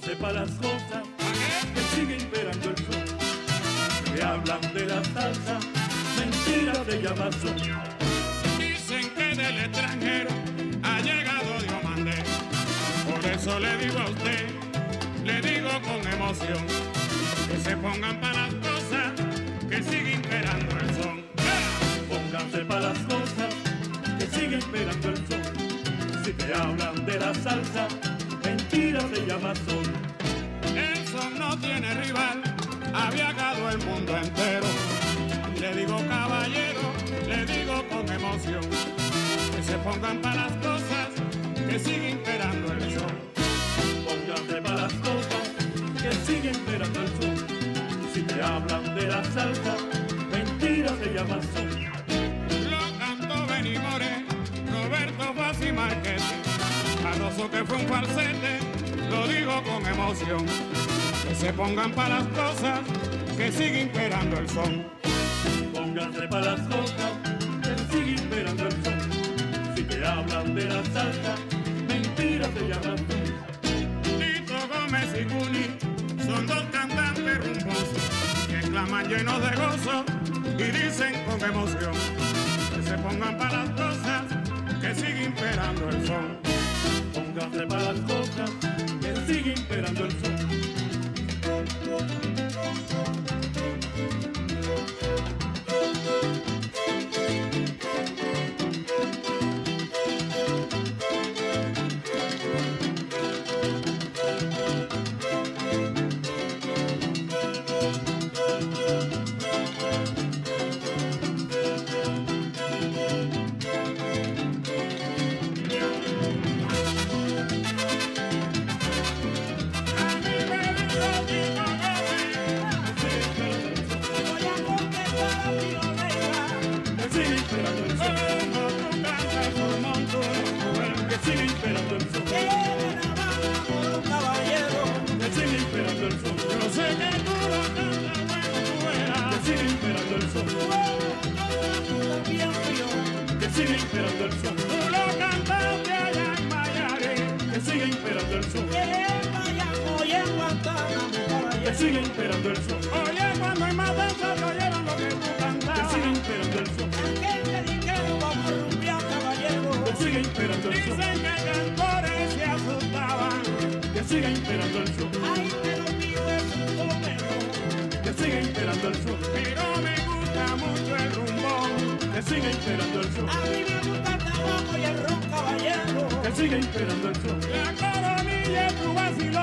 Pónganse pa' las cosas que sigue imperando el sol. Que hablan de la salsa, mentiras de llamazo. Dicen que del extranjero ha llegado Diomandé. Por eso le digo a usted, le digo con emoción, que se pongan pa' las cosas que sigue imperando el son. Pónganse pa' las cosas que sigue imperando el sol. Si te hablan de la salsa, mentiras de llamazón. El son no tiene rival, ha viajado el mundo entero. Le digo caballero, le digo con emoción, que se pongan pa' las cosas que sigue imperando el sol. Pónganse pa' las cosas que sigue imperando el sol. Si te hablan de la salsa, mentiras de llamazón. Lo cantó Benny Moré, Roberto Fassi Márquez. Cardoso que fue un falsete, lo digo con emoción, que se pongan pa' las cosas que sigue imperando el son. Pónganse pa' las cosas que sigue imperando el sol. Si te hablan de la salsa, mentiras de llamazón. Tito Gómez y Cuni son dos cantantes rumbosos que claman llenos de gozo y dicen con emoción, que se pongan pa' las cosas que sigue imperando el son. Pónganse pa' las cosas que sigue imperando el sol. Sigue imperando el sol. Que sigue imperando el sol. Yo sé que tú lo cantas bueno, tú verás. Que sigue imperando el sol. Que sigue imperando el sol. Tú lo cantaste allá en Miami. Que sigue imperando el sol. Que sigue imperando el sol. Oye, cuando hay más danza, te oyeron lo que tú Que cantabas. sigue imperando el sol. Que sigue imperando el sol. Dicen que cantores se asustaban. Que sigue imperando el sol. Que sigue imperando el sol. Pero me gusta mucho el rumbón. Que sigue imperando el sol. y el ron caballero. Que sigue imperando el sol. La coronilla es tu vacilón.